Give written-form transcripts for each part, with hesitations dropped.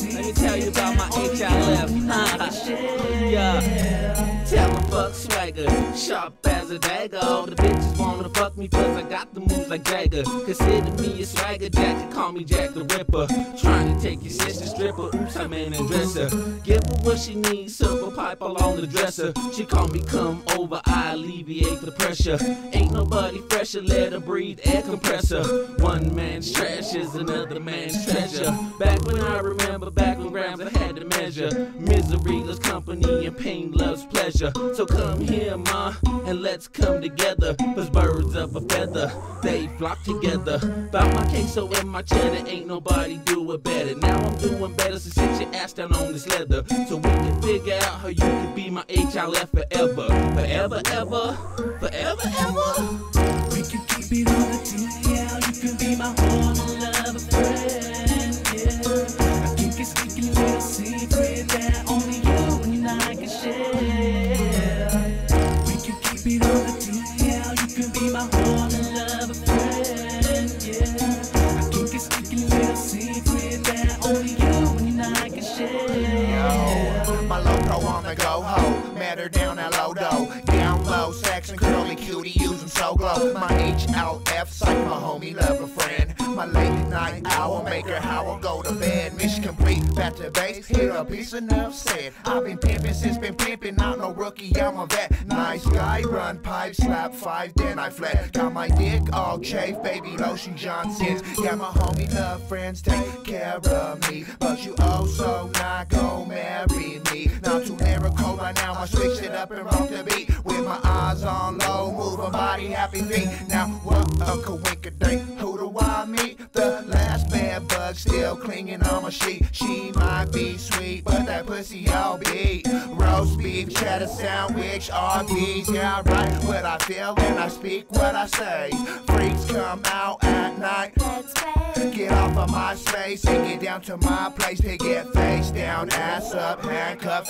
Let me tell you about my HIF. Yeah. Tell 'em fuck swagger, sharp as a dagger. All the bitches wanna fuck me 'cause I got the moves like Jagger. Consider me a swagger jack and call me Jack the Ripper. Trying to take your sister stripper, oops, I'm in a dresser. Give her what she needs, silver pipe along the dresser. She call me come over, I alleviate the pressure. Ain't nobody fresher, let her breathe air compressor. One man's trash is another man's treasure. Back when I remember, back when grams I had to measure. Misery loves company and pain loves pleasure. So come here, ma, and let's come together. 'Cause birds of a feather, they flock together. Bout my queso and my cheddar, ain't nobody do it better. Now I'm doing better, so sit your ass down on this leather. So we can figure out how you can be my HIF forever. Forever, ever, forever, ever. We can keep it on the DL, you can be my whole lover friend, yeah. I think it's speaking a little secret that only you and I can share. We can keep it on the DL, you can be my whole lover friend, yeah. I think it's speaking a little secret that only you and I can share. Yo, my loco on the go-ho, met her down at Lodo. Down low, sex and curly cutie, using so glow. My HLF, psych, my homie, lover friend. My late night hour, make her howl, go to bed. Mission complete, back to base, hit a piece, enough said. I've been pimping since been pimping, not no rookie, I'm a vet. Nice guy, run pipe, slap 5, then I fled. Got my dick all chafed, baby lotion Johnson's. Got my homie love friends, take care of me. But you also not gon' marry me. Not too lyrical right now, I switch it up and rock the beat. With my eyes on low, move a body, happy feet. Now what a coinkydink, who do I meet? The last bad bug still clinging on my sheet. She might be sweet, but that pussy all beat. Roast beef, cheddar sandwich, RBs. Yeah, I write what I feel and I speak what I say. Freaks come out at night. Get off of my space and get down to my place to get face down, ass up, handcuffed.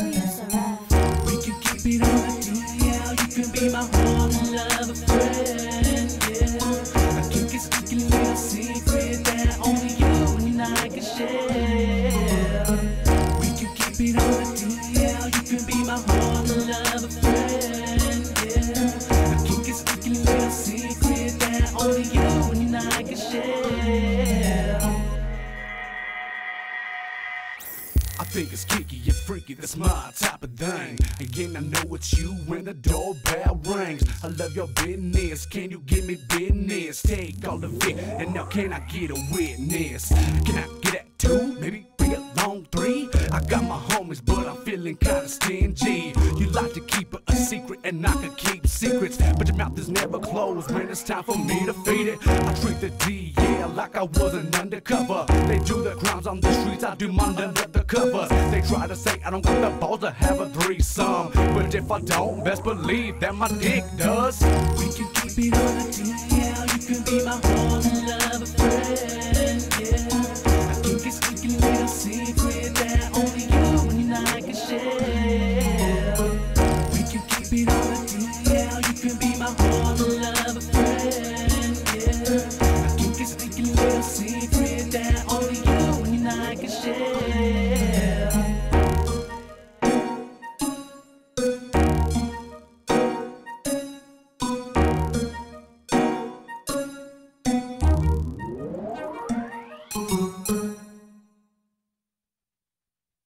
We can keep it on the DL, you can be my whole lover friend, yeah. I think it's speaking a little secret that only you and I can share. We can keep it on the DL, you can be my whole lover friend, yeah. I think it's speaking a little secret that only you and I can share. I think it's kicky and freaky, that's my type of thing. Again, I know it's you when the doorbell rings. I love your business, can you give me business? Take all of it, and now can I get a witness? Can I get that 2, maybe bring along 3? I got my homies, but I'm feeling kinda stingy. You like to keep it a secret, and I can keep secrets, but your mouth is never closed when it's time for me to feed it. I treat the DL like I was an undercover. They do the crimes on the streets, I do mine under the covers. They try to say I don't got the balls to have a threesome, but if I don't, best believe that my dick does. We can keep it on the DL, you can be my whole lover